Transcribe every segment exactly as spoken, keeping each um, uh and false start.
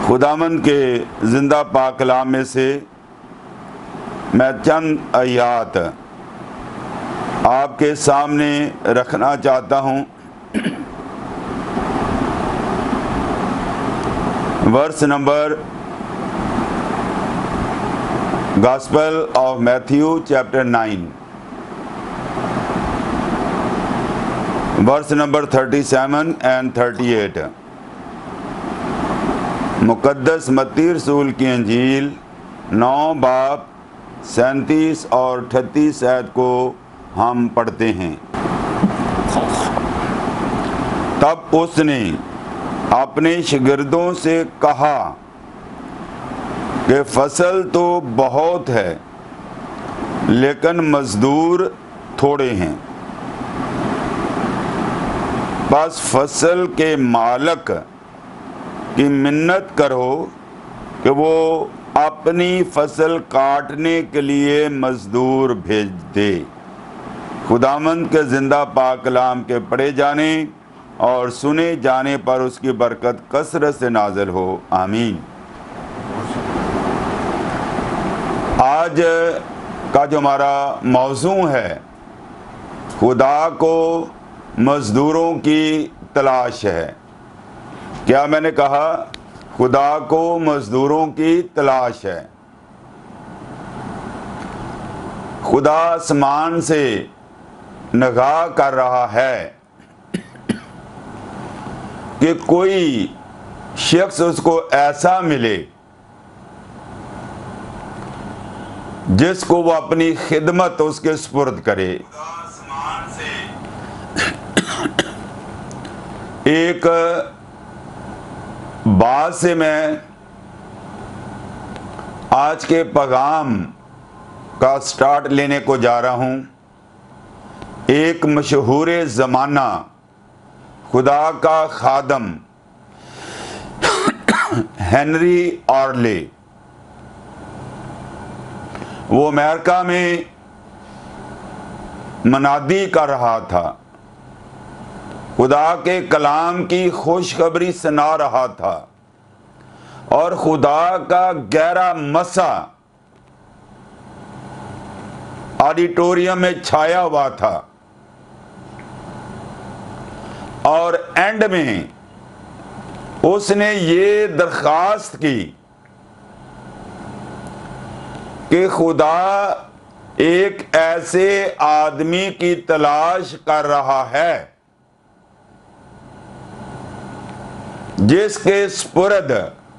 خداوند کے زندہ پاک کلام میں سے میں چند آیات آپ کے سامنے رکھنا چاہتا ہوں۔ Verse number gospel of Matthew chapter nine, verse number thirty seven and thirty eight. مقدس متی رسول کی انجیل نو باب سینتیس اور اٹھتیس آیت کو ہم پڑھتے ہیں۔ تب اس نے اپنے شاگردوں سے کہا کہ فصل تو بہت ہے لیکن مزدور تھوڑے ہیں، بس فصل کے مالک کی منت کرو کہ وہ اپنی فصل کاٹنے کے لیے مزدور بھیج دے۔ خداوند کے زندہ پاک کلام کے پڑھے جانے اور سنے جانے پر اس کی برکت کثرت سے نازل ہو، آمین۔ آج کا جو ہمارا موضوع ہے، خدا کو مزدوروں کی تلاش ہے۔ کیا میں نے کہا؟ خدا کو مزدوروں کی تلاش ہے۔ خدا آسمان سے نگاہ کر رہا ہے کہ کوئی شخص اس کو ایسا ملے جس کو وہ اپنی خدمت اس کے سپرد کرے۔ ایک بات سے میں آج کے پیغام کا سٹارٹ لینے کو جا رہا ہوں۔ ایک مشہور زمانہ خدا کا خادم ہنری آرلے، وہ امریکہ میں منادی کر رہا تھا، خدا کے کلام کی خوشخبری سنا رہا تھا، اور خدا کا گہرا مسا آڈیٹوریم میں چھایا ہوا تھا، اور اینڈ میں اس نے یہ درخواست کی کہ خدا ایک ایسے آدمی کی تلاش کر رہا ہے جس کے سپرد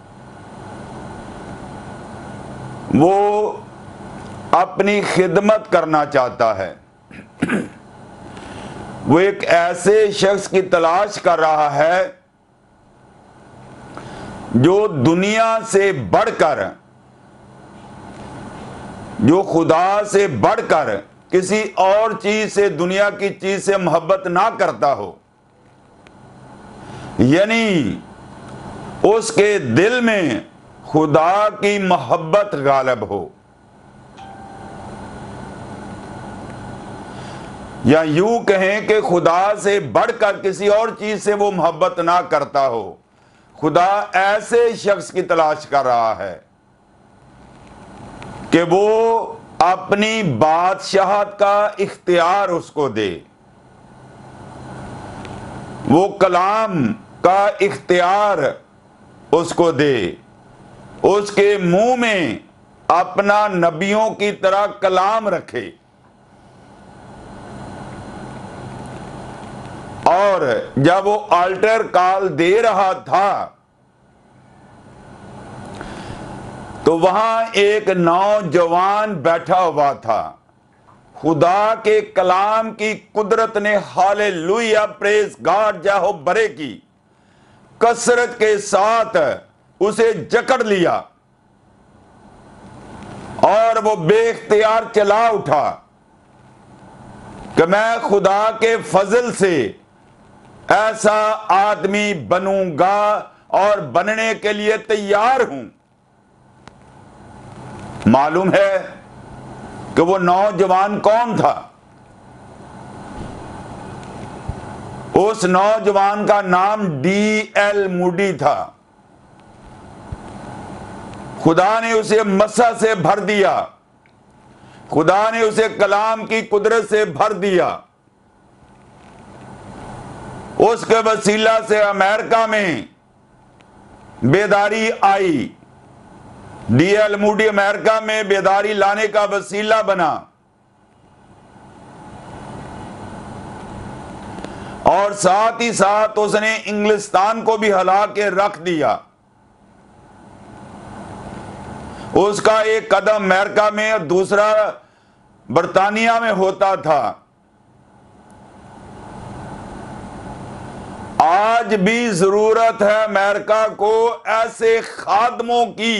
وہ اپنی خدمت کرنا چاہتا ہے۔ وہ ایک ایسے شخص کی تلاش کر رہا ہے جو دنیا سے بڑھ کر، جو خدا سے بڑھ کر کسی اور چیز سے، دنیا کی چیز سے محبت نہ کرتا ہو، یعنی اس کے دل میں خدا کی محبت غالب ہو، یا یوں کہیں کہ خدا سے بڑھ کر کسی اور چیز سے وہ محبت نہ کرتا ہو۔ خدا ایسے شخص کی تلاش کر رہا ہے کہ وہ اپنی بادشاہت کا اختیار اس کو دے، وہ کلام کا اختیار اس کو دے، اس کے منہ میں اپنا نبیوں کی طرح کلام رکھے، اور جب وہ آلٹر کال دے رہا تھا تو وہاں ایک نوجوان بیٹھا ہوا تھا۔ خدا کے کلام کی قدرت نے ہالےلویا پریز گاڈ جاہو برے کی کثرت کے ساتھ اسے جکڑ لیا، اور وہ بے اختیار چلا اٹھا کہ میں خدا کے فضل سے ایسا آدمی بنوں گا اور بننے کے لیے تیار ہوں۔ معلوم ہے کہ وہ نوجوان کون تھا؟ اس نوجوان کا نام ڈی ایل موڈی تھا۔ خدا نے اسے مسح سے بھر دیا، خدا نے اسے کلام کی قدرت سے بھر دیا، اس کے وسیلہ سے امریکہ میں بیداری آئی، ڈی ایل موڈی امریکہ میں بیداری لانے کا وسیلہ بنا، اور ساتھ ہی ساتھ اس نے انگلستان کو بھی ہلا کے رکھ دیا۔ اس کا ایک قدم امریکہ میں اور دوسرا برطانیہ میں ہوتا تھا۔ آج بھی ضرورت ہے امریکہ کو ایسے خادموں کی۔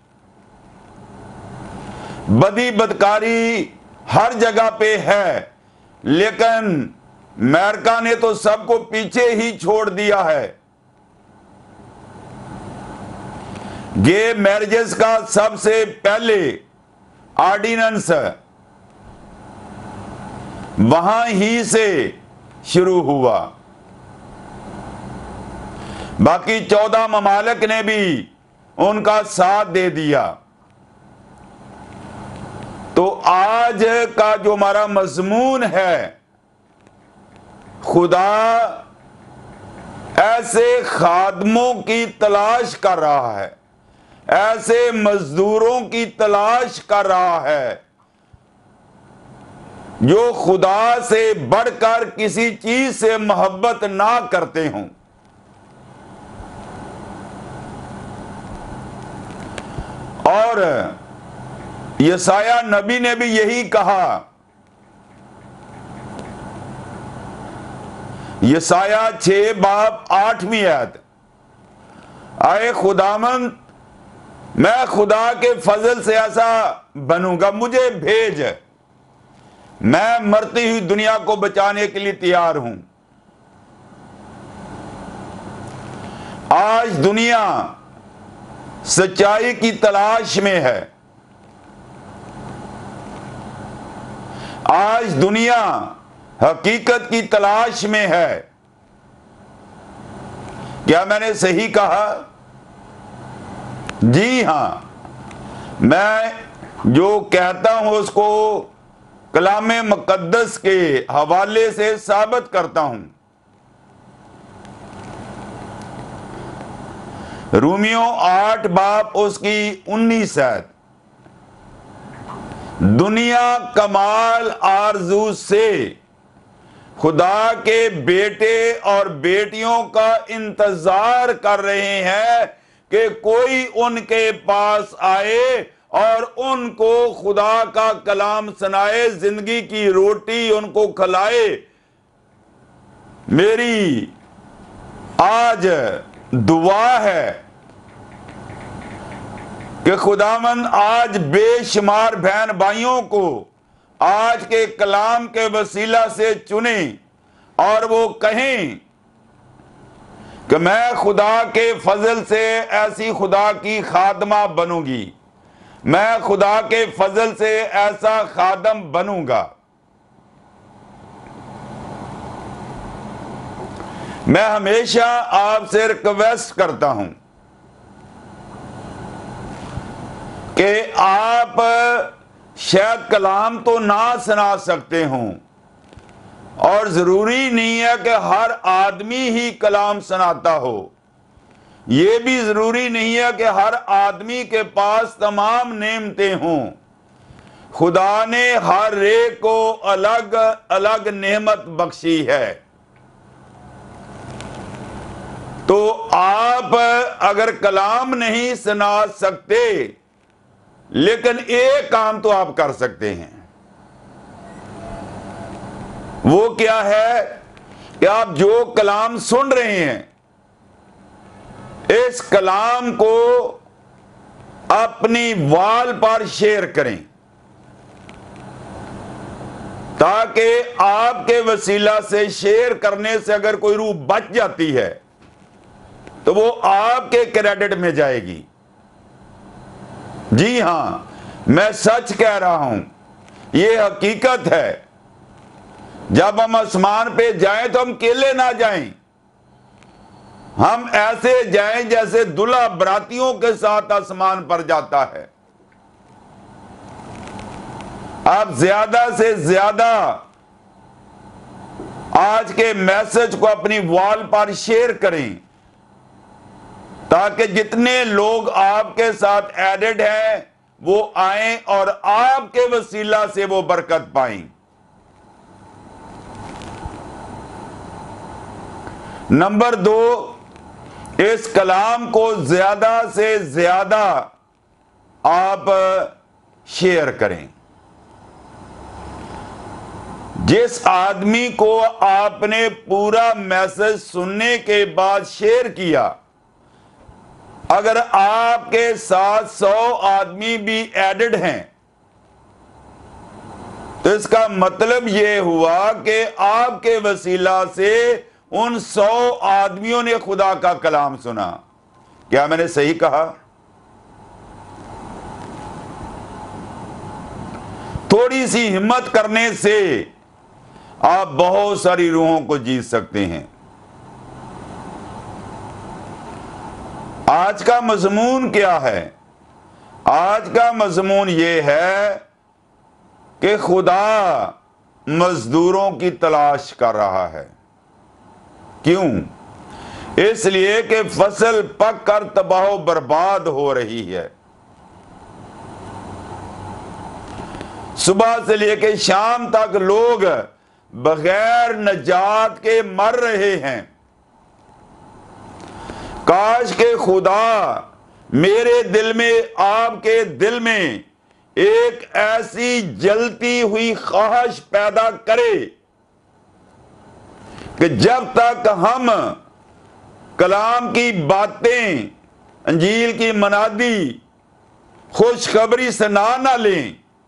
بدی بدکاری ہر جگہ پہ ہے، لیکن امریکہ نے تو سب کو پیچھے ہی چھوڑ دیا ہے۔ گے میرجز کا سب سے پہلے آرڈیننس وہاں ہی سے شروع ہوا۔ باقی چودہ ممالک نے بھی ان کا ساتھ دے دیا۔ تو آج کا جو ہمارا مضمون ہے، خدا ایسے خادموں کی تلاش کر رہا ہے، ایسے مزدوروں کی تلاش کر رہا ہے جو خدا سے بڑھ کر کسی چیز سے محبت نہ کرتے ہوں۔ اور یسایہ نبی نے بھی یہی کہا، یسایہ چھ باب آٹھویں آیت، اے خداوند میں خدا کے فضل سے ایسا بنوں گا، مجھے بھیج، میں مرتی ہوئی دنیا کو بچانے کے لیے تیار ہوں۔ آج دنیا سچائی کی تلاش میں ہے، آج دنیا حقیقت کی تلاش میں ہے۔ کیا میں نے صحیح کہا؟ جی ہاں، میں جو کہتا ہوں اس کو کلام مقدس کے حوالے سے ثابت کرتا ہوں۔ رومیوں آٹھ باب اس کی انیس آیت، دنیا کمال آرزو سے خدا کے بیٹے اور بیٹیوں کا انتظار کر رہے ہیں کہ کوئی ان کے پاس آئے اور ان کو خدا کا کلام سنائے، زندگی کی روٹی ان کو کھلائے۔ میری آج دعا ہے کہ خداوند آج بے شمار بہن بھائیوں کو آج کے کلام کے وسیلہ سے چنیں اور وہ کہیں کہ میں خدا کے فضل سے ایسی خدا کی خادمہ بنوں گی، میں خدا کے فضل سے ایسا خادم بنوں گا۔ میں ہمیشہ آپ سے ریکویسٹ کرتا ہوں کہ آپ شاید کلام تو نہ سنا سکتے ہوں، اور ضروری نہیں ہے کہ ہر آدمی ہی کلام سناتا ہو، یہ بھی ضروری نہیں ہے کہ ہر آدمی کے پاس تمام نعمتیں ہوں۔ خدا نے ہر ایک کو الگ الگ نعمت بخشی ہے۔ تو آپ اگر کلام نہیں سنا سکتے، لیکن ایک کام تو آپ کر سکتے ہیں۔ وہ کیا ہے کہ آپ جو کلام سن رہے ہیں، اس کلام کو اپنی وال پر شیئر کریں، تاکہ آپ کے وسیلہ سے شیئر کرنے سے اگر کوئی روح بچ جاتی ہے تو وہ آپ کے کریڈٹ میں جائے گی۔ جی ہاں، میں سچ کہہ رہا ہوں، یہ حقیقت ہے۔ جب ہم آسمان پہ جائیں تو ہم کیلے نہ جائیں، ہم ایسے جائیں جیسے دلہا براتیوں کے ساتھ آسمان پر جاتا ہے۔ آپ زیادہ سے زیادہ آج کے میسج کو اپنی وال پر شیئر کریں تاکہ جتنے لوگ آپ کے ساتھ ایڈڈ ہیں وہ آئیں اور آپ کے وسیلہ سے وہ برکت پائیں۔ نمبر دو، اس کلام کو زیادہ سے زیادہ آپ شیئر کریں۔ جس آدمی کو آپ نے پورا میسج سننے کے بعد شیئر کیا، اگر آپ کے ساتھ سو آدمی بھی ایڈڈ ہیں تو اس کا مطلب یہ ہوا کہ آپ کے وسیلہ سے ان سو آدمیوں نے خدا کا کلام سنا۔ کیا میں نے صحیح کہا؟ تھوڑی سی ہمت کرنے سے آپ بہت ساری روحوں کو جیت سکتے ہیں۔ آج کا مضمون کیا ہے؟ آج کا مضمون یہ ہے کہ خدا مزدوروں کی تلاش کر رہا ہے۔ کیوں؟ اس لیے کہ فصل پک کر تباہ و برباد ہو رہی ہے۔ صبح سے لے کے شام تک لوگ بغیر نجات کے مر رہے ہیں۔ کاش کہ خدا میرے دل میں، آپ کے دل میں ایک ایسی جلتی ہوئی خواہش پیدا کرے کہ جب تک ہم کلام کی باتیں، انجیل کی منادی، خوشخبری سنا نہ لیں،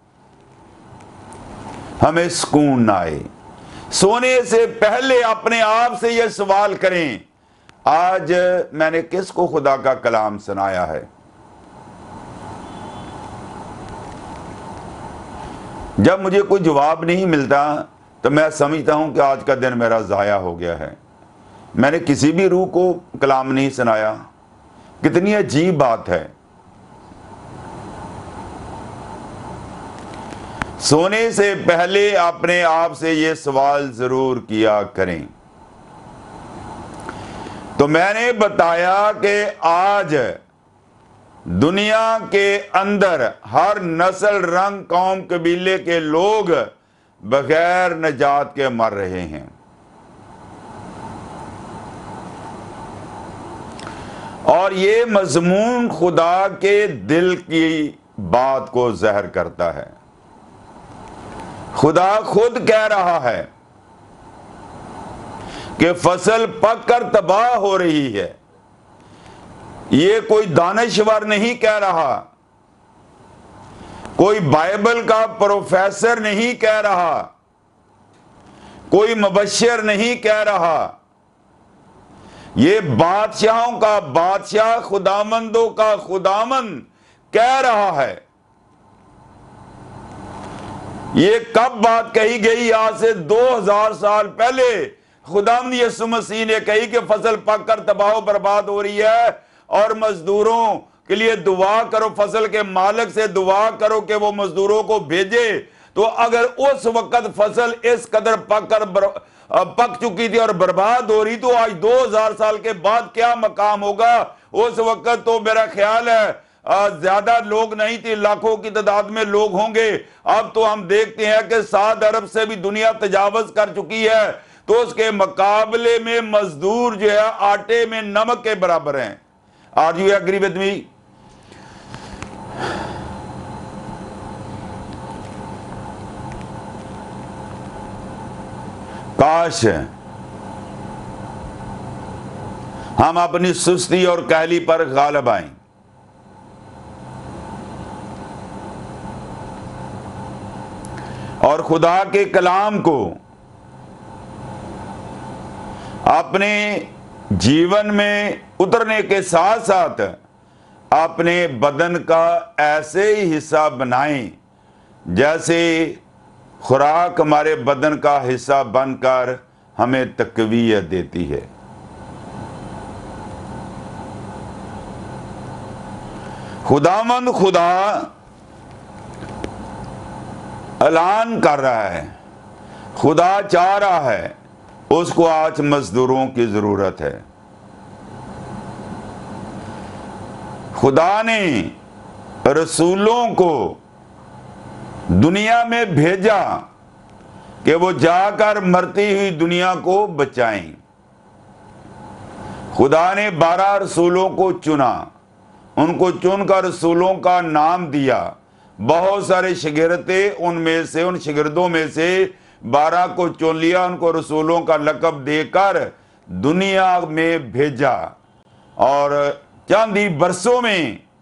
ہمیں سکون نہ آئے۔ سونے سے پہلے اپنے آپ سے یہ سوال کریں، آج میں نے کس کو خدا کا کلام سنایا ہے؟ جب مجھے کوئی جواب نہیں ملتا تو میں سمجھتا ہوں کہ آج کا دن میرا ضائع ہو گیا ہے، میں نے کسی بھی روح کو کلام نہیں سنایا۔ کتنی عجیب بات ہے۔ سونے سے پہلے اپنے آپ سے یہ سوال ضرور کیا کریں۔ تو میں نے بتایا کہ آج دنیا کے اندر ہر نسل، رنگ، قوم، قبیلے کے لوگ بغیر نجات کے مر رہے ہیں۔ اور یہ مضمون خدا کے دل کی بات کو ظاہر کرتا ہے۔ خدا خود کہہ رہا ہے کہ فصل پک کر تباہ ہو رہی ہے۔ یہ کوئی دانشور نہیں کہہ رہا، کوئی بائبل کا پروفیسر نہیں کہہ رہا، کوئی مبشر نہیں کہہ رہا، یہ بادشاہوں کا بادشاہ، خداوندوں کا خداوند کہہ رہا ہے۔ یہ کب بات کہی گئی؟ آج سے دو ہزار سال پہلے خداوند یسوع مسیح نے کہی کہ فصل پک کر تباہ و برباد ہو رہی ہے اور مزدوروں کے لیے دعا کرو، فصل کے مالک سے دعا کرو کہ وہ مزدوروں کو بھیجے۔ تو اگر اس وقت فصل اس قدر پک کر بر... پک چکی تھی اور برباد ہو رہی، تو آج دو ہزار سال کے بعد کیا مقام ہوگا؟ اس وقت تو میرا خیال ہے زیادہ لوگ نہیں تھے، لاکھوں کی تعداد میں لوگ ہوں گے۔ اب تو ہم دیکھتے ہیں کہ سات ارب سے بھی دنیا تجاوز کر چکی ہے، تو اس کے مقابلے میں مزدور جو ہے آٹے میں نمک کے برابر ہیں۔ Are you agree with me؟ کاش ہم اپنی سستی اور کاہلی پر غالب آئیں۔ اور خدا کے کلام کو اپنے جیون میں اترنے کے ساتھ ساتھ اپنے بدن کا ایسے ہی حصہ بنائیں جیسے خوراک ہمارے بدن کا حصہ بن کر ہمیں تقویت دیتی ہے۔ خداوند خدا اعلان کر رہا ہے، خدا چاہ رہا ہے، اس کو آج مزدوروں کی ضرورت ہے۔ خدا نے رسولوں کو دنیا میں بھیجا کہ وہ جا کر مرتی ہوئی دنیا کو بچائیں۔ خدا نے بارہ رسولوں کو چنا، ان کو چن کر رسولوں کا نام دیا۔ بہت سارے شاگرد تھے، ان میں سے ان شاگردوں میں سے بارہ کو چن لیا، ان کو رسولوں کا لقب دے کر دنیا میں بھیجا، اور چند ہی برسوں میں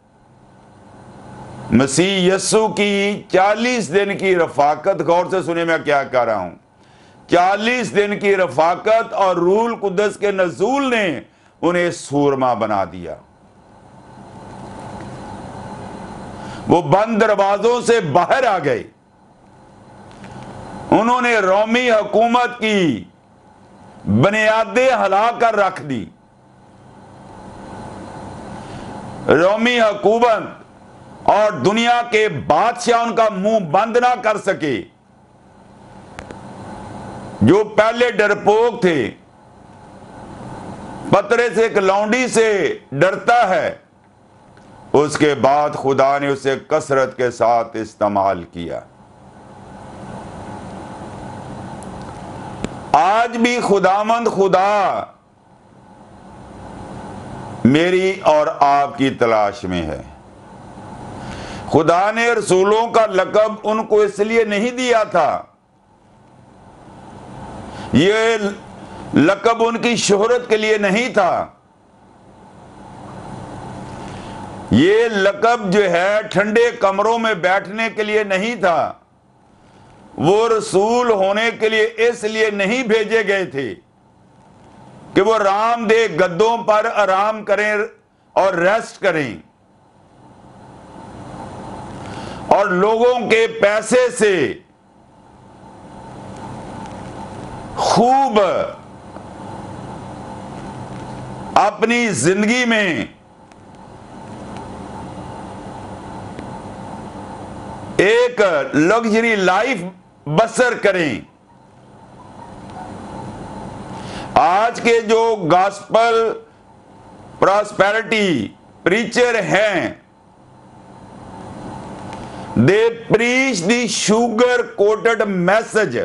مسیح یسوع کی چالیس دن کی رفاقت، غور سے سنیں میں کیا کہہ رہا ہوں، چالیس دن کی رفاقت اور روح القدس کے نزول نے انہیں سورما بنا دیا۔ وہ بند دروازوں سے باہر آ گئے، انہوں نے رومی حکومت کی بنیادیں ہلا کر رکھ دی۔ رومی حکومت اور دنیا کے بادشاہ ان کا منہ بند نہ کر سکے۔ جو پہلے ڈرپوک تھے، پترس ایک لونڈی سے ڈرتا ہے، اس کے بعد خدا نے اسے کثرت کے ساتھ استعمال کیا۔ آج بھی خداوند خدا میری اور آپ کی تلاش میں ہے۔ خدا نے رسولوں کا لقب ان کو اس لیے نہیں دیا تھا، یہ لقب ان کی شہرت کے لیے نہیں تھا، یہ لقب جو ہے ٹھنڈے کمروں میں بیٹھنے کے لیے نہیں تھا، وہ رسول ہونے کے لیے اس لیے نہیں بھیجے گئے تھے کہ وہ آرام دہ گدوں پر آرام کریں اور ریسٹ کریں اور لوگوں کے پیسے سے خوب اپنی زندگی میں ایک لگژری لائف بسر کریں۔ آج کے جو گاسپل پراسپیرٹی پریچر ہیں، they preach the sugar coated message,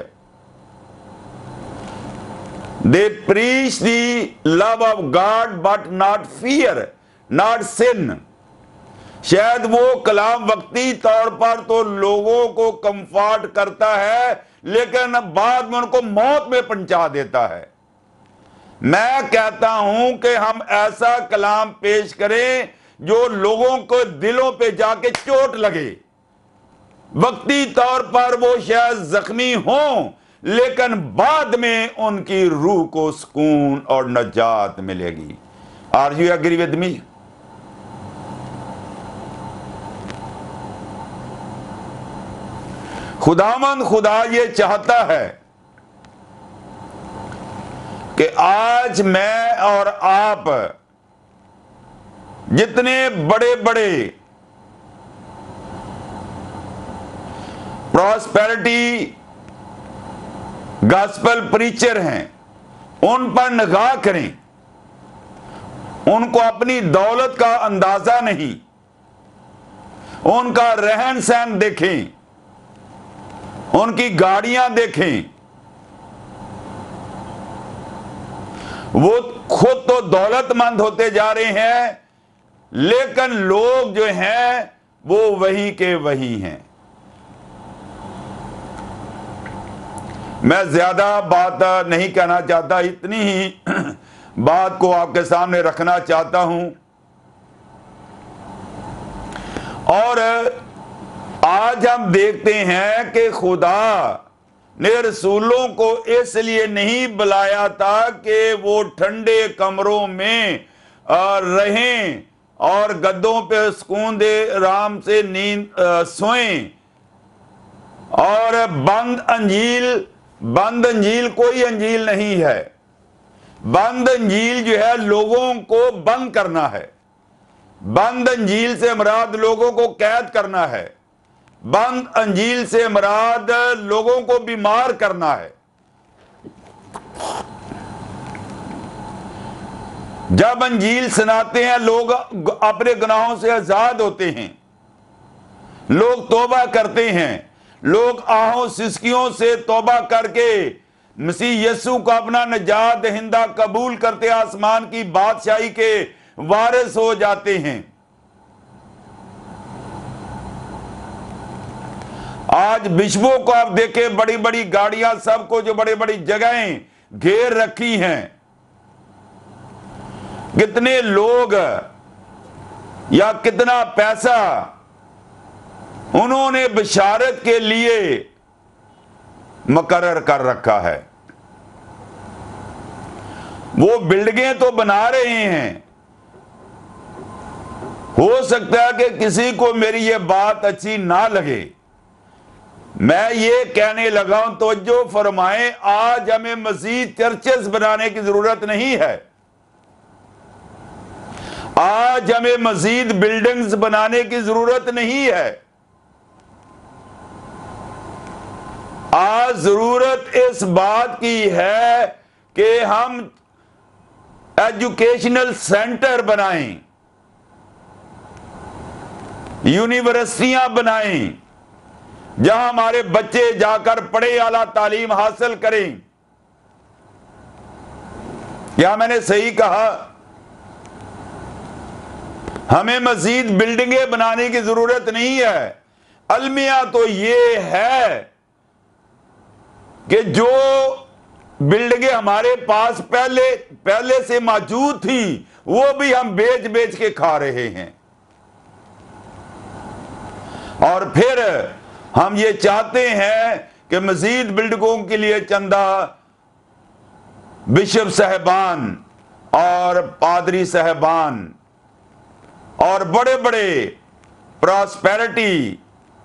they preach the love of God but not fear, not sin۔ شاید وہ کلام وقتی طور پر تو لوگوں کو کمفارٹ کرتا ہے، لیکن بعد میں ان کو موت میں پہنچا دیتا ہے۔ میں کہتا ہوں کہ ہم ایسا کلام پیش کریں جو لوگوں کو دلوں پہ جا کے چوٹ لگے۔ وقتی طور پر وہ شاید زخمی ہوں، لیکن بعد میں ان کی روح کو سکون اور نجات ملے گی۔ Are you agree with me؟ خداوند خدا یہ چاہتا ہے کہ آج میں اور آپ جتنے بڑے بڑے پراسپیرٹی گاسپل پریچر ہیں، ان پر نگاہ کریں۔ ان کو اپنی دولت کا اندازہ نہیں، ان کا رہن سہن دیکھیں، ان کی گاڑیاں دیکھیں۔ وہ خود تو دولت مند ہوتے جا رہے ہیں، لیکن لوگ جو ہیں وہ وہی کے وہی ہیں۔ میں زیادہ بات نہیں کہنا چاہتا، اتنی ہی بات کو آپ کے سامنے رکھنا چاہتا ہوں۔ اور آج ہم دیکھتے ہیں کہ خدا نے رسولوں کو اس لیے نہیں بلایا تھا کہ وہ ٹھنڈے کمروں میں رہیں اور گدوں پہ سکون دے آرام سے نیند سوئیں، اور بند انجیل بند انجیل کوئی انجیل نہیں ہے۔ بند انجیل جو ہے لوگوں کو بند کرنا ہے، بند انجیل سے مراد لوگوں کو قید کرنا ہے، بند انجیل سے مراد لوگوں کو بیمار کرنا ہے۔ جب انجیل سناتے ہیں لوگ اپنے گناہوں سے آزاد ہوتے ہیں، لوگ توبہ کرتے ہیں، لوگ آہوں سسکیوں سے توبہ کر کے مسیح یسوع کو اپنا نجات دہندہ قبول کرتے آسمان کی بادشاہی کے وارث ہو جاتے ہیں۔ آج بشپوں کو آپ دیکھیں، بڑی بڑی گاڑیاں، سب کو جو بڑی بڑی جگہیں گھیر رکھی ہیں، کتنے لوگ یا کتنا پیسہ انہوں نے بشارت کے لیے مقرر کر رکھا ہے۔ وہ بلڈنگیں تو بنا رہے ہیں، ہو سکتا ہے کہ کسی کو میری یہ بات اچھی نہ لگے، میں یہ کہنے لگا ہوں، توجہ فرمائیں، آج ہمیں مزید چرچز بنانے کی ضرورت نہیں ہے، آج ہمیں مزید بلڈنگز بنانے کی ضرورت نہیں ہے، آج ضرورت اس بات کی ہے کہ ہم ایجوکیشنل سینٹر بنائیں، یونیورسٹیاں بنائیں، جہاں ہمارے بچے جا کر پڑھے، اعلیٰ تعلیم حاصل کریں۔ کیا میں نے صحیح کہا؟ ہمیں مزید بلڈنگیں بنانے کی ضرورت نہیں ہے، المیہ تو یہ ہے کہ جو بلڈنگیں ہمارے پاس پہلے پہلے سے موجود تھیں وہ بھی ہم بیچ بیچ کے کھا رہے ہیں، اور پھر ہم یہ چاہتے ہیں کہ مزید بلڈنگوں کے لیے چندہ بشپ صاحبان اور پادری صاحبان اور بڑے بڑے پراسپیرٹی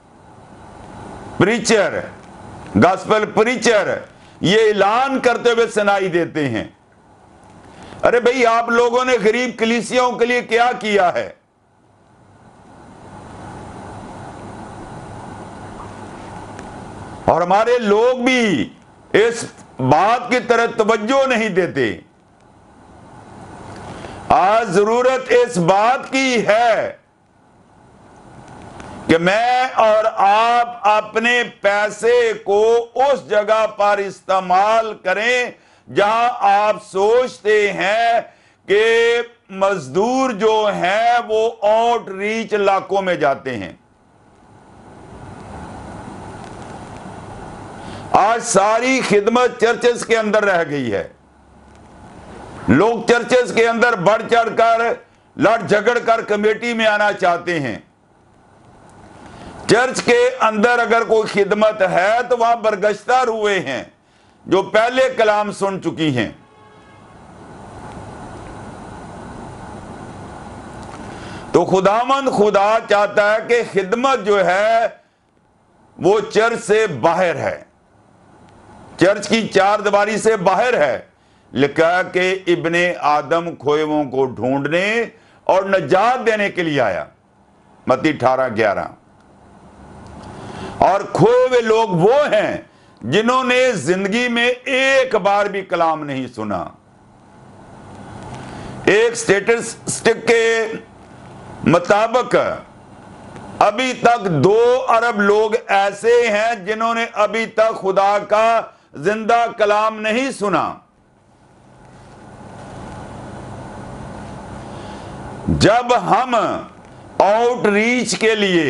پریچر، گاسپل پریچر یہ اعلان کرتے ہوئے سنائی دیتے ہیں۔ ارے بھئی، آپ لوگوں نے غریب کلیسیوں کے لیے کیا کیا ہے؟ اور ہمارے لوگ بھی اس بات کی طرف توجہ نہیں دیتے۔ آج ضرورت اس بات کی ہے کہ میں اور آپ اپنے پیسے کو اس جگہ پر استعمال کریں جہاں آپ سوچتے ہیں کہ مزدور جو ہیں وہ آؤٹ ریچ علاقوں میں جاتے ہیں۔ آج ساری خدمت چرچز کے اندر رہ گئی ہے، لوگ چرچز کے اندر بڑھ چڑھ کر لڑ جھگڑ کر کمیٹی میں آنا چاہتے ہیں۔ چرچ کے اندر اگر کوئی خدمت ہے تو وہاں برگشتہ روئے ہیں جو پہلے کلام سن چکی ہیں۔ تو خداوند خدا چاہتا ہے کہ خدمت جو ہے وہ چرچ سے باہر ہے، چرچ کی چار دیواری سے باہر ہے۔ لکھا کہ ابن آدم کھوئےوں کو ڈھونڈنے اور نجات دینے کے لیے آیا، متی اٹھارہ گیارہ۔ اور کھوئے ہوئے لوگ وہ ہیں جنہوں نے زندگی میں ایک بار بھی کلام نہیں سنا۔ ایک سٹیٹسٹک کے مطابق ابھی تک دو ارب لوگ ایسے ہیں جنہوں نے ابھی تک خدا کا زندہ کلام نہیں سنا۔ جب ہم آؤٹ ریچ کے لیے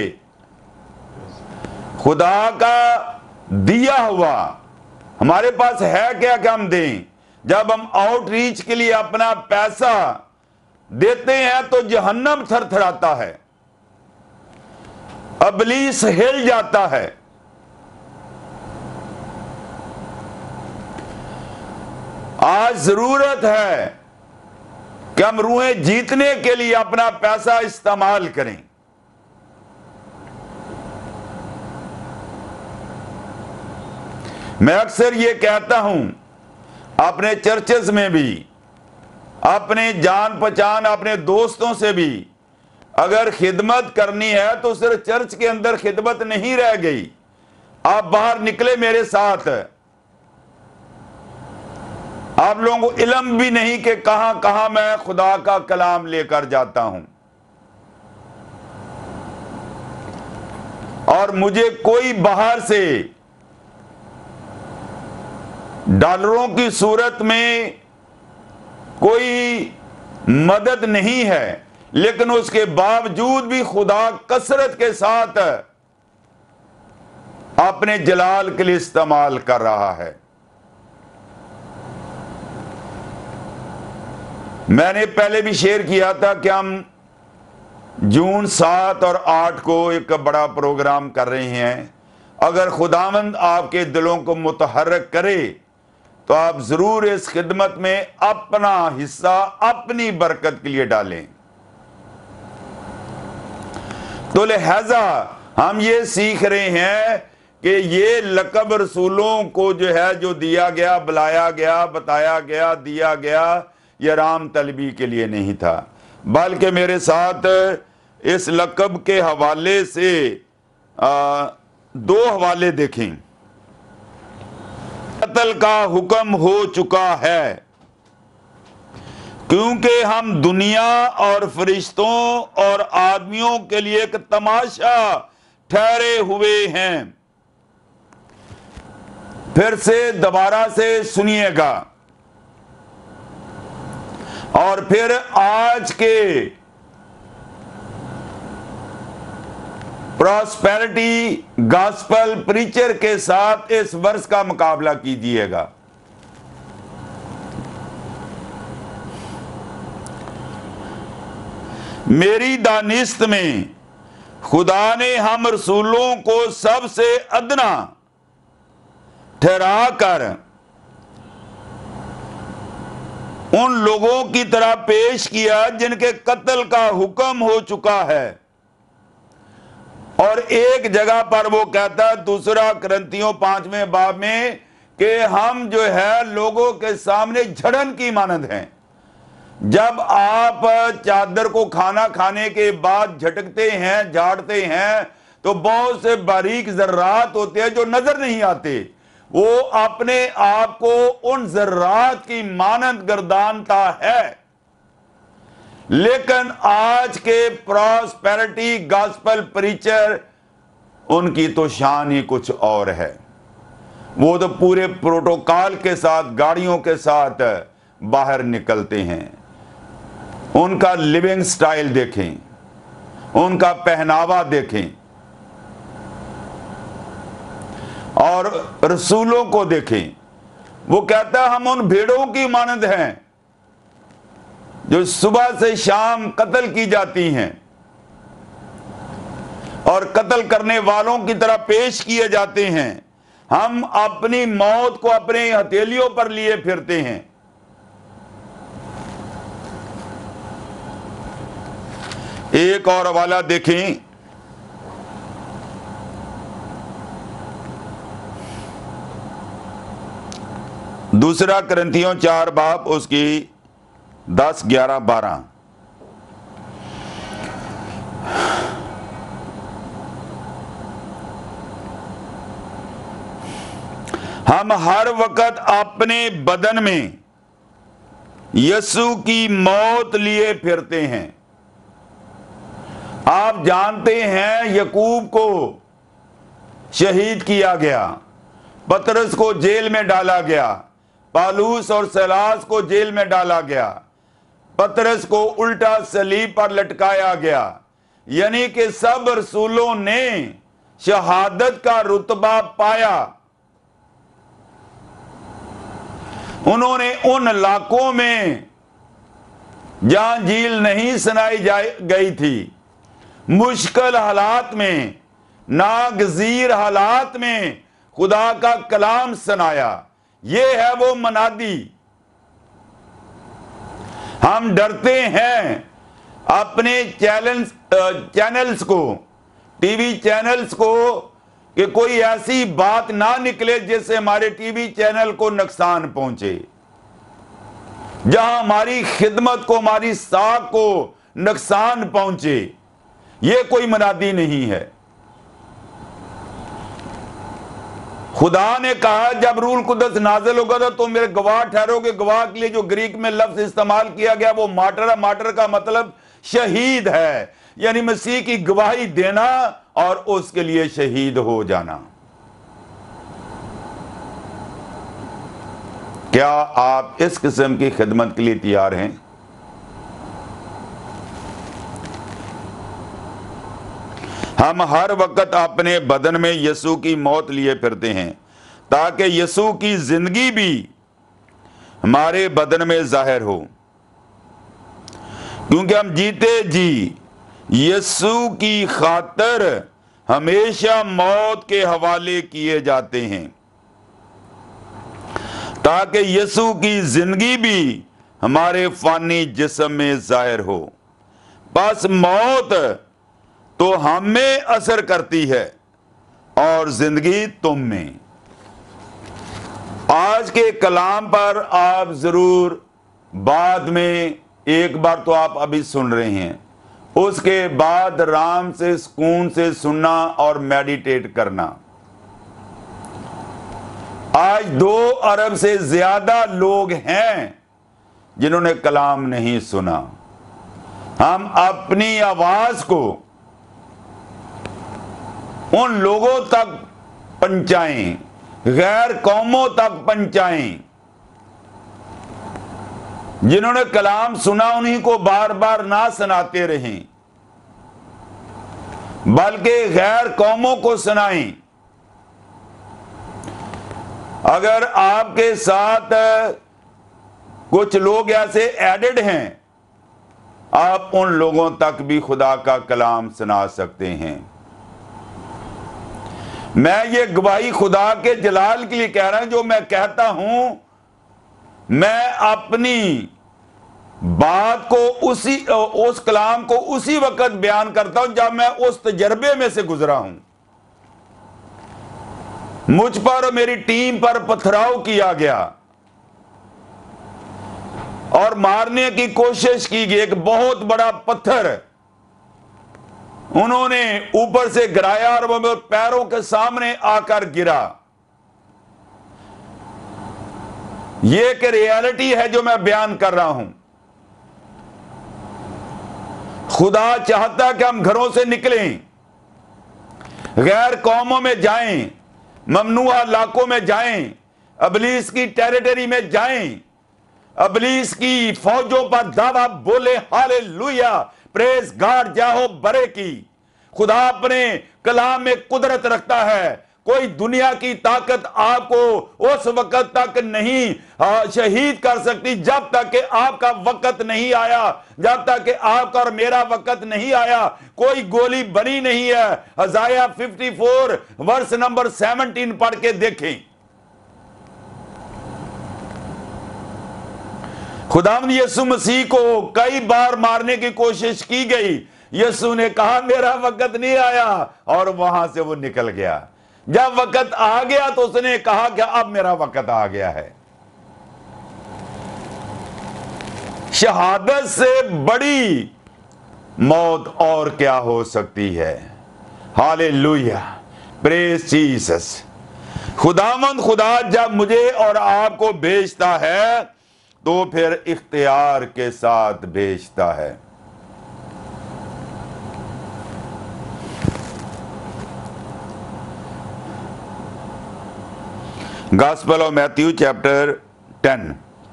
خدا کا دیا ہوا، ہمارے پاس ہے کیا کہ ہم دیں، جب ہم آؤٹ ریچ کے لیے اپنا پیسہ دیتے ہیں تو جہنم تھر تھراتا ہے، ابلیس ہل جاتا ہے۔ آج ضرورت ہے کہ ہم روحیں جیتنے کے لیے اپنا پیسہ استعمال کریں۔ میں اکثر یہ کہتا ہوں اپنے چرچز میں بھی، اپنے جان پہچان اپنے دوستوں سے بھی، اگر خدمت کرنی ہے تو صرف چرچ کے اندر خدمت نہیں رہ گئی، آپ باہر نکلے میرے ساتھ، آپ لوگوں کو علم بھی نہیں کہ کہاں کہاں میں خدا کا کلام لے کر جاتا ہوں، اور مجھے کوئی باہر سے ڈالروں کی صورت میں کوئی مدد نہیں ہے، لیکن اس کے باوجود بھی خدا کثرت کے ساتھ اپنے جلال کے لیے استعمال کر رہا ہے۔ میں نے پہلے بھی شیئر کیا تھا کہ ہم جون سات اور آٹھ کو ایک بڑا پروگرام کر رہے ہیں، اگر خداوند آپ کے دلوں کو متحرک کرے تو آپ ضرور اس خدمت میں اپنا حصہ اپنی برکت کے لیے ڈالیں۔ تو لہذا ہم یہ سیکھ رہے ہیں کہ یہ لقب رسولوں کو جو ہے جو دیا گیا، بلایا گیا، بتایا گیا، دیا گیا، یہ رام طلبی کے لیے نہیں تھا، بلکہ میرے ساتھ اس لقب کے حوالے سے آ, دو حوالے دیکھیں۔ قتل کا حکم ہو چکا ہے کیونکہ ہم دنیا اور فرشتوں اور آدمیوں کے لیے ایک تماشا ٹھہرے ہوئے ہیں۔ پھر سے دوبارہ سے سنیے گا، اور پھر آج کے پراسپیرٹی گاسپل پریچر کے ساتھ اس ورس کا مقابلہ کیجیے گا۔ میری دانست میں خدا نے ہم رسولوں کو سب سے ادنا ٹھہرا کر ان لوگوں کی طرح پیش کیا جن کے قتل کا حکم ہو چکا ہے، اور ایک جگہ پر وہ کہتا ہے دوسرا کرنتھیوں پانچویں باب میں کہ ہم جو ہے لوگوں کے سامنے جھڑن کی مانند ہیں۔ جب آپ چادر کو کھانا کھانے کے بعد جھٹکتے ہیں، جھاڑتے ہیں، تو بہت سے باریک ذرات ہوتے ہیں جو نظر نہیں آتے، وہ اپنے آپ کو ان ذرات کی مانند گردانتا ہے۔ لیکن آج کے پراسپیرٹی گاسپل پریچر، ان کی تو شان ہی کچھ اور ہے۔ وہ تو پورے پروٹوکال کے ساتھ، گاڑیوں کے ساتھ باہر نکلتے ہیں۔ ان کا لیونگ سٹائل دیکھیں، ان کا پہناوا دیکھیں، اور رسولوں کو دیکھیں۔ وہ کہتا ہے ہم ان بھیڑوں کی مانند ہیں جو صبح سے شام قتل کی جاتی ہیں اور قتل کرنے والوں کی طرح پیش کیے جاتے ہیں۔ ہم اپنی موت کو اپنے ہتھیلیوں پر لیے پھرتے ہیں۔ ایک اور حوالہ دیکھیں، دوسرا کرنتھیوں چار باب اس کی دس گیارہ بارہ۔ ہم ہر وقت اپنے بدن میں یسوع کی موت لیے پھرتے ہیں۔ آپ جانتے ہیں یعقوب کو شہید کیا گیا، پترس کو جیل میں ڈالا گیا، پالوس اور سیلاس کو جیل میں ڈالا گیا، پترس کو الٹا صلیب پر لٹکایا گیا، یعنی کہ سب رسولوں نے شہادت کا رتبہ پایا۔ انہوں نے ان علاقوں میں جہاں انجیل نہیں سنائی گئی تھی، مشکل حالات میں، ناگزیر حالات میں خدا کا کلام سنایا۔ یہ ہے وہ منادی۔ ہم ڈرتے ہیں اپنے چینلز کو، ٹی وی چینلز کو، کہ کوئی ایسی بات نہ نکلے جس سے ہمارے ٹی وی چینل کو نقصان پہنچے، جہاں ہماری خدمت کو، ہماری ساکھ کو نقصان پہنچے۔ یہ کوئی منادی نہیں ہے۔ خدا نے کہا جب روح القدس نازل ہوگا تو تم میرے گواہ ٹھہرو گے۔ گواہ کے لیے جو گریک میں لفظ استعمال کیا گیا وہ مارٹر ہے۔ مارٹر کا مطلب شہید ہے، یعنی مسیح کی گواہی دینا اور اس کے لیے شہید ہو جانا۔ کیا آپ اس قسم کی خدمت کے لیے تیار ہیں؟ ہم ہر وقت اپنے بدن میں یسوع کی موت لیے پھرتے ہیں تاکہ یسوع کی زندگی بھی ہمارے بدن میں ظاہر ہو، کیونکہ ہم جیتے جی یسوع کی خاطر ہمیشہ موت کے حوالے کیے جاتے ہیں تاکہ یسوع کی زندگی بھی ہمارے فانی جسم میں ظاہر ہو۔ بس موت تو ہم میں اثر کرتی ہے اور زندگی تم میں۔ آج کے کلام پر آپ ضرور بعد میں ایک بار تو آپ ابھی سن رہے ہیں، اس کے بعد آرام سے سکون سے سننا اور میڈیٹیٹ کرنا۔ آج دو ارب سے زیادہ لوگ ہیں جنہوں نے کلام نہیں سنا۔ ہم اپنی آواز کو ان لوگوں تک پہنچائیں، غیر قوموں تک پہنچائیں۔ جنہوں نے کلام سنا انہیں کو بار بار نہ سناتے رہیں، بلکہ غیر قوموں کو سنائیں۔ اگر آپ کے ساتھ کچھ لوگ ایسے ایڈڈ ہیں، آپ ان لوگوں تک بھی خدا کا کلام سنا سکتے ہیں۔ میں یہ گواہی خدا کے جلال کے لیے کہہ رہا ہوں، جو میں کہتا ہوں میں اپنی بات کو اسی اس کلام کو اسی وقت بیان کرتا ہوں جب میں اس تجربے میں سے گزرا ہوں۔ مجھ پر اور میری ٹیم پر پتھراؤ کیا گیا اور مارنے کی کوشش کی گئی، ایک بہت بڑا پتھر انہوں نے اوپر سے گرایا اور وہ پیروں کے سامنے آ کر گرا۔ یہ ایک ریالٹی ہے جو میں بیان کر رہا ہوں۔ خدا چاہتا کہ ہم گھروں سے نکلیں، غیر قوموں میں جائیں، ممنوع علاقوں میں جائیں، ابلیس کی ٹیریٹری میں جائیں، ابلیس کی فوجوں پر دعویٰ بولے ہالےلویا، پریز گاڈ، جاہو برے کی۔ خدا اپنے کلام میں قدرت رکھتا ہے۔ کوئی دنیا کی طاقت آپ کو اس وقت تک نہیں شہید کر سکتی جب تک کہ آپ کا وقت نہیں آیا، جب تک کہ آپ کا اور میرا وقت نہیں آیا۔ کوئی گولی بنی نہیں ہے۔ Isaiah fifty four verse number seventeen پڑھ کے دیکھیں۔ خداوند یسوع مسیح کو کئی بار مارنے کی کوشش کی گئی، یسوع نے کہا میرا وقت نہیں آیا اور وہاں سے وہ نکل گیا۔ جب وقت آ گیا تو اس نے کہا کہ اب میرا وقت آ گیا ہے۔ شہادت سے بڑی موت اور کیا ہو سکتی ہے؟ Hallelujah, praise Jesus. خداوند خدا جب مجھے اور آپ کو بھیجتا ہے تو پھر اختیار کے ساتھ بھیجتا ہے۔ Gospel of Matthew chapter ten,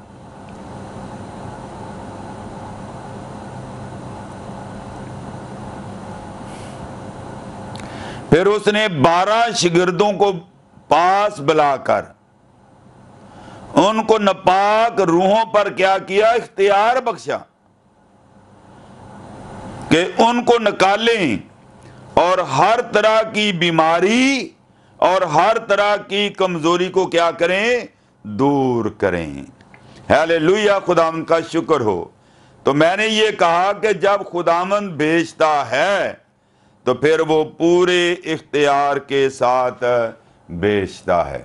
پھر اس نے بارہ شاگردوں کو پاس بلا کر ان کو ناپاک روحوں پر کیا کیا؟ اختیار بخشا کہ ان کو نکالیں اور ہر طرح کی بیماری اور ہر طرح کی کمزوری کو کیا کریں؟ دور کریں۔ ہالےلویا، خداوند کا شکر ہو۔ تو میں نے یہ کہا کہ جب خداوند بھیجتا ہے تو پھر وہ پورے اختیار کے ساتھ بھیجتا ہے۔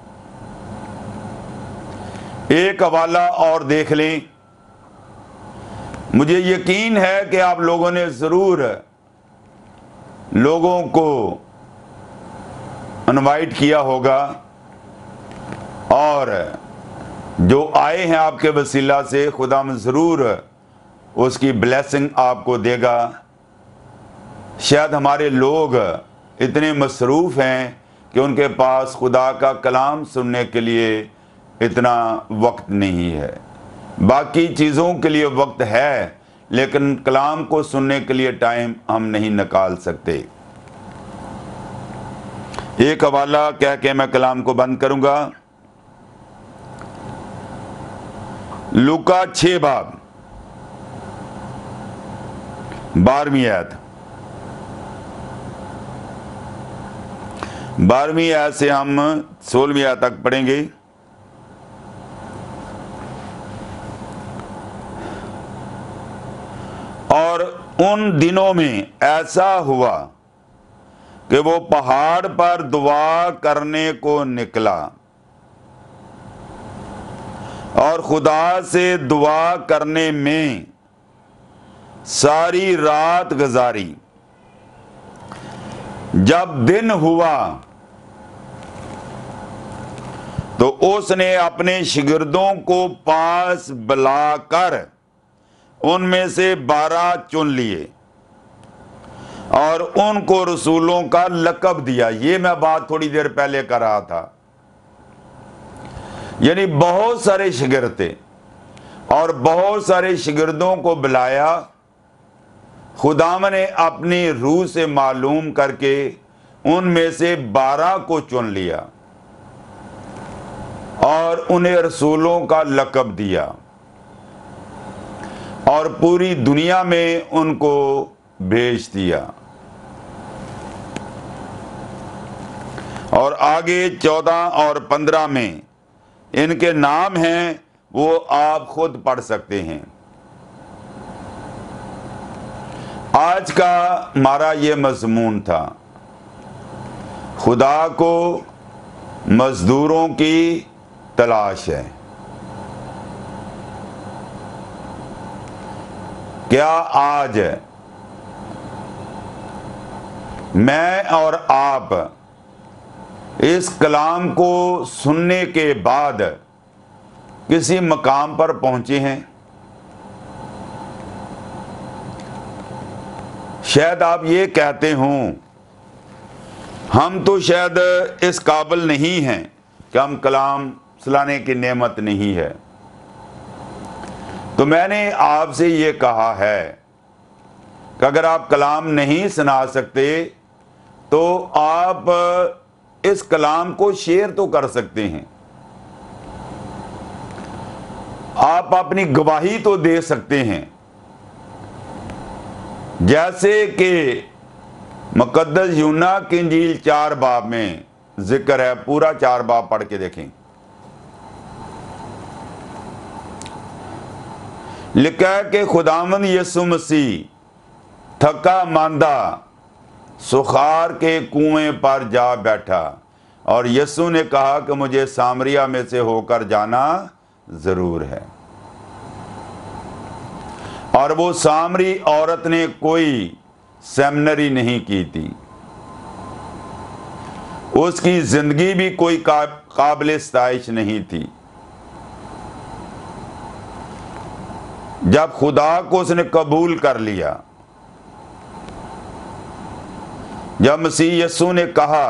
ایک حوالہ اور دیکھ لیں۔ مجھے یقین ہے کہ آپ لوگوں نے ضرور لوگوں کو انوائٹ کیا ہوگا اور جو آئے ہیں آپ کے وسیلہ سے خدا ضرور اس کی بلیسنگ آپ کو دے گا۔ شاید ہمارے لوگ اتنے مصروف ہیں کہ ان کے پاس خدا کا کلام سننے کے لیے اتنا وقت نہیں ہے۔ باقی چیزوں کے لیے وقت ہے لیکن کلام کو سننے کے لیے ٹائم ہم نہیں نکال سکتے۔ ایک حوالہ کہہ کے میں کلام کو بند کروں گا۔ لوکا چھ باب بارہویں آیت بارہویں آیت سے ہم سولہویں آیت تک پڑھیں گے۔ اور ان دنوں میں ایسا ہوا کہ وہ پہاڑ پر دعا کرنے کو نکلا اور خدا سے دعا کرنے میں ساری رات گزاری۔ جب دن ہوا تو اس نے اپنے شاگردوں کو پاس بلا کر ان میں سے بارہ چن لیے اور ان کو رسولوں کا لقب دیا۔ یہ میں بات تھوڑی دیر پہلے کر رہا تھا، یعنی بہت سارے شاگرد تھے اور بہت سارے شاگردوں کو بلایا۔ خداوند نے اپنی روح سے معلوم کر کے ان میں سے بارہ کو چن لیا اور انہیں رسولوں کا لقب دیا اور پوری دنیا میں ان کو بھیج دیا۔ اور آگے چودہ اور پندرہ میں ان کے نام ہیں، وہ آپ خود پڑھ سکتے ہیں۔ آج کا ہمارا یہ مضمون تھا، خدا کو مزدوروں کی تلاش ہے۔ کیا آج میں اور آپ اس کلام کو سننے کے بعد کسی مقام پر پہنچے ہیں؟ شاید آپ یہ کہتے ہوں ہم تو شاید اس قابل نہیں ہیں کہ ہم کلام سنانے کی نعمت نہیں ہے۔ تو میں نے آپ سے یہ کہا ہے کہ اگر آپ کلام نہیں سنا سکتے تو آپ اس کلام کو شیئر تو کر سکتے ہیں، آپ اپنی گواہی تو دے سکتے ہیں، جیسے کہ مقدس یوحنا کی انجیل چار باب میں ذکر ہے۔ پورا چار باب پڑھ کے دیکھیں۔ لکھا ہے کہ خداوند یسوع مسیح تھکا ماندہ سخار کے کنویں پر جا بیٹھا اور یسوع نے کہا کہ مجھے سامریا میں سے ہو کر جانا ضرور ہے۔ اور وہ سامری عورت نے کوئی سیمنری نہیں کی تھی، اس کی زندگی بھی کوئی قابل ستائش نہیں تھی۔ جب خدا کو اس نے قبول کر لیا، جب مسیح یسوع نے کہا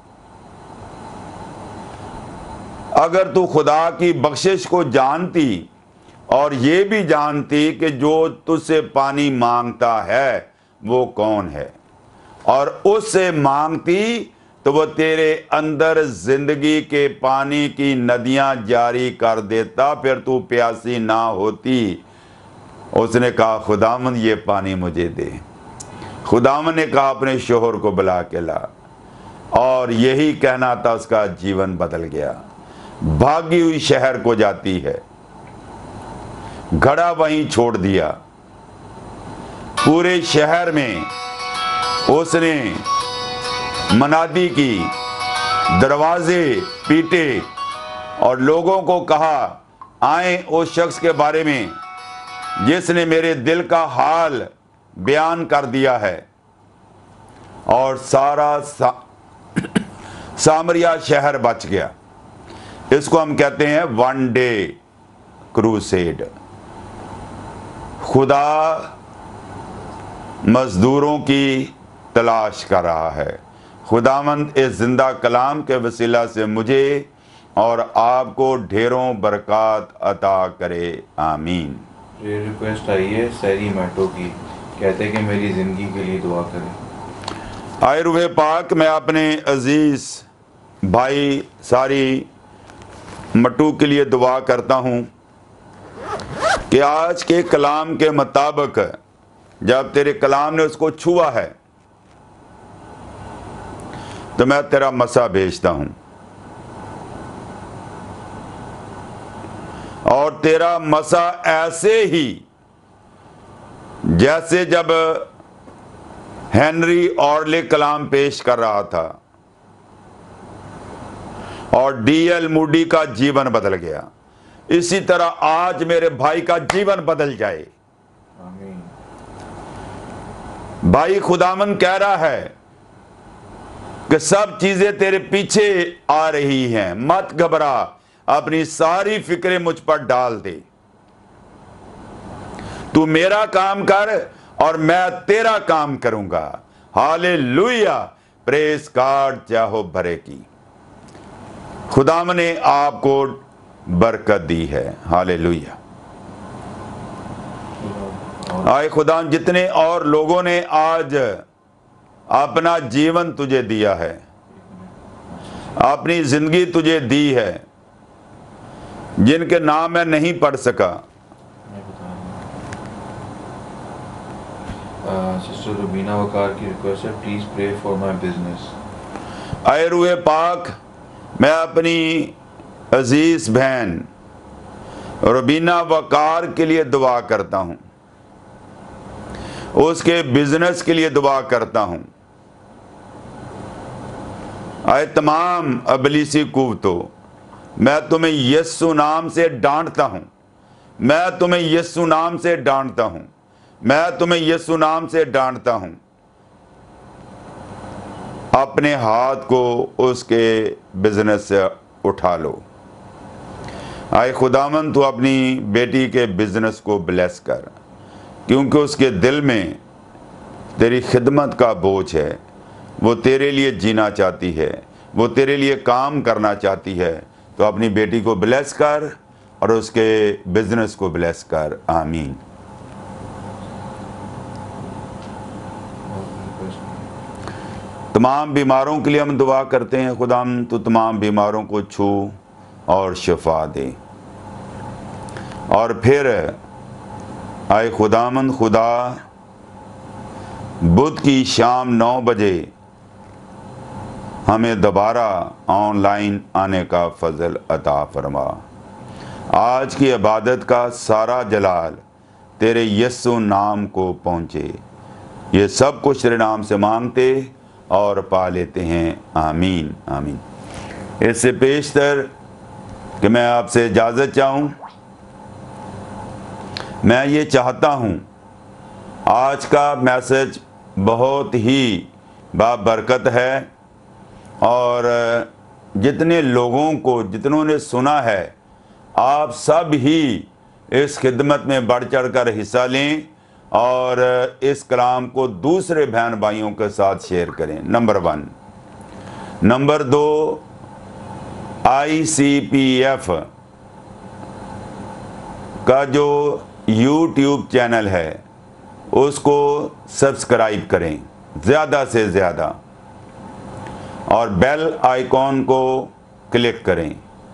اگر تو خدا کی بخشش کو جانتی اور یہ بھی جانتی کہ جو تجھ سے پانی مانگتا ہے وہ کون ہے اور اس سے مانگتی تو وہ تیرے اندر زندگی کے پانی کی ندیاں جاری کر دیتا، پھر تو پیاسی نہ ہوتی۔ اس نے کہا خداوند یہ پانی مجھے دے۔ خداوند نے کہا اپنے شوہر کو بلا کے لا، اور یہی کہنا تھا، اس کا جیون بدل گیا۔ بھاگی ہوئی شہر کو جاتی ہے، گھڑا وہیں چھوڑ دیا، پورے شہر میں اس نے منادی کی، دروازے پیٹے اور لوگوں کو کہا آئیں اس شخص کے بارے میں جس نے میرے دل کا حال بیان کر دیا ہے۔ اور سارا سا سامریا شہر بچ گیا. اس کو ہم کہتے ہیں ون ڈے کروسیڈ. خدا مزدوروں کی تلاش کر رہا ہے. خداوند اس زندہ کلام کے وسیلہ سے مجھے اور آپ کو ڈھیروں برکات عطا کرے. آمین. یہ ریکویسٹ آئی ہے سیری میٹو کی, کہتے کہ میری زندگی کے لیے دعا کریں. آئے روح پاک, میں اپنے عزیز بھائی ساری مٹو کے لیے دعا کرتا ہوں کہ آج کے کلام کے مطابق جب تیرے کلام نے اس کو چھوا ہے تو میں تیرا مسا بھیجتا ہوں, اور تیرا مسا ایسے ہی جیسے جب ہنری اورلے کلام پیش کر رہا تھا اور ڈی ایل موڈی کا جیون بدل گیا, اسی طرح آج میرے بھائی کا جیون بدل جائے. آمین. بھائی خداوند کہہ رہا ہے کہ سب چیزیں تیرے پیچھے آ رہی ہیں, مت گھبرا, اپنی ساری فکریں مجھ پر ڈال دے. تو میرا کام کر اور میں تیرا کام کروں گا. ہالےلویا, پریز گاڈ, چاہو بھرے کی. خداوند نے آپ کو برکت دی ہے. ہالےلویا. آئے خدا, جتنے اور لوگوں نے آج اپنا جیون تجھے دیا ہے, اپنی زندگی تجھے دی ہے, جن کے نام میں نہیں پڑھ سکا, سسٹر روبینہ وقار کی ریکویسٹ ہے, please pray for my business. اے روح پاک, میں اپنی عزیز بہن روبینہ وقار کے لیے دعا کرتا ہوں, اس کے بزنس کے لیے دعا کرتا ہوں. اے تمام ابلیسی قوتوں, میں تمہیں یسوع نام سے ڈانٹتا ہوں, میں تمہیں یسوع نام سے ڈانٹتا ہوں, میں تمہیں یسوع نام سے ڈانٹتا ہوں. اپنے ہاتھ کو اس کے بزنس سے اٹھا لو. آئے خداوند, تو اپنی بیٹی کے بزنس کو بلیس کر, کیونکہ اس کے دل میں تیری خدمت کا بوجھ ہے. وہ تیرے لیے جینا چاہتی ہے, وہ تیرے لیے کام کرنا چاہتی ہے. تو اپنی بیٹی کو بلیس کر اور اس کے بزنس کو بلیس کر. آمین. تمام بیماروں کے لیے ہم دعا کرتے ہیں. خداوند, تو تمام بیماروں کو چھو اور شفا دے. اور پھر آئے خداوند خدا, بدھ کی شام نو بجے ہمیں دوبارہ آن لائن آنے کا فضل عطا فرما. آج کی عبادت کا سارا جلال تیرے یسوع نام کو پہنچے. یہ سب کچھ تیرے نام سے مانگتے اور پا لیتے ہیں. آمین. آمین. اس سے پیشتر کہ میں آپ سے اجازت چاہوں, میں یہ چاہتا ہوں, آج کا میسج بہت ہی بابرکت ہے, اور جتنے لوگوں کو جتنوں نے سنا ہے, آپ سب ہی اس خدمت میں بڑھ چڑھ کر حصہ لیں اور اس کلام کو دوسرے بہن بھائیوں کے ساتھ شیئر کریں. Number one. نمبر دو, آئی سی پی ایف کا جو یوٹیوب چینل ہے اس کو سبسکرائب کریں زیادہ سے زیادہ, اور بیل آئیکن کو کلک کریں.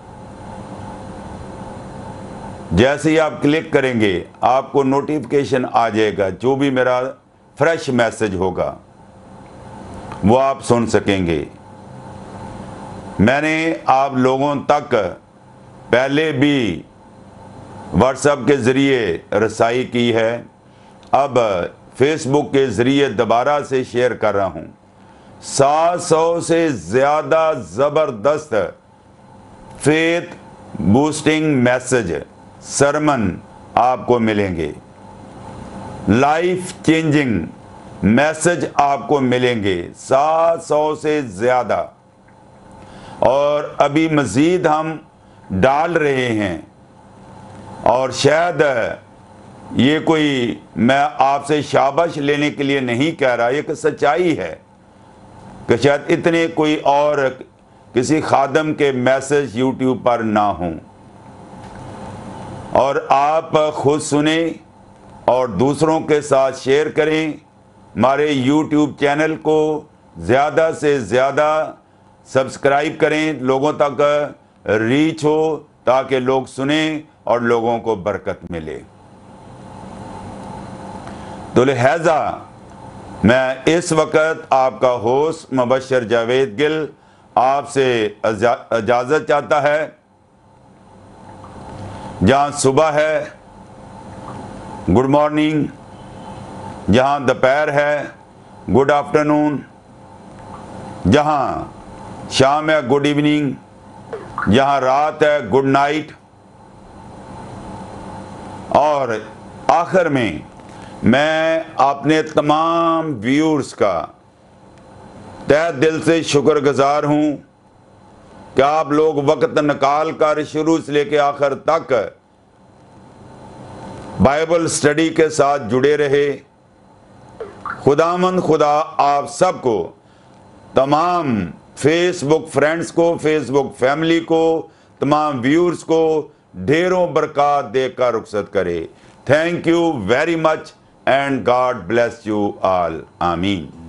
جیسے ہی آپ کلک کریں گے آپ کو نوٹیفیکیشن آ جائے گا, جو بھی میرا فریش میسج ہوگا وہ آپ سن سکیں گے. میں نے آپ لوگوں تک پہلے بھی واٹس ایپ کے ذریعے رسائی کی ہے, اب فیس بک کے ذریعے دوبارہ سے شیئر کر رہا ہوں. سات سو سے زیادہ زبردست فیتھ بوسٹنگ میسج سرمن آپ کو ملیں گے, لائف چینجنگ میسج آپ کو ملیں گے، سات سو سے زیادہ، اور ابھی مزید ہم ڈال رہے ہیں۔ اور شاید یہ کوئی میں آپ سے شاباش لینے کے لیے نہیں کہہ رہا، یہ کہ سچائی ہے کہ شاید اتنے کوئی اور کسی خادم کے میسج یوٹیوب پر نہ ہوں، اور آپ خود سنیں اور دوسروں کے ساتھ شیئر کریں۔ ہمارے یوٹیوب چینل کو زیادہ سے زیادہ سبسکرائب کریں، لوگوں تک ریچ ہو تاکہ لوگ سنیں اور لوگوں کو برکت ملے۔ تو لہذا میں اس وقت آپ کا ہوسٹ مبشر جاوید گل آپ سے اجازت چاہتا ہے۔ جہاں صبح ہے گڈ مارننگ، جہاں دوپہر ہے گڈ آفٹرنون، جہاں شام ہے گڈ ایوننگ، جہاں رات ہے گڈ نائٹ، اور آخر میں میں اپنے تمام ویورز کا تہ دل سے شکر گزار ہوں کہ آپ لوگ وقت نکال کر شروع سے لے کے آخر تک بائبل سٹڈی کے ساتھ جڑے رہے۔ خداوند خدا آپ سب کو، تمام فیس بک فرینڈز کو، فیس بک فیملی کو، تمام ویورز کو ڈھیروں برکات دے کر رخصت کرے۔ Thank you very much and God bless you all, آمین۔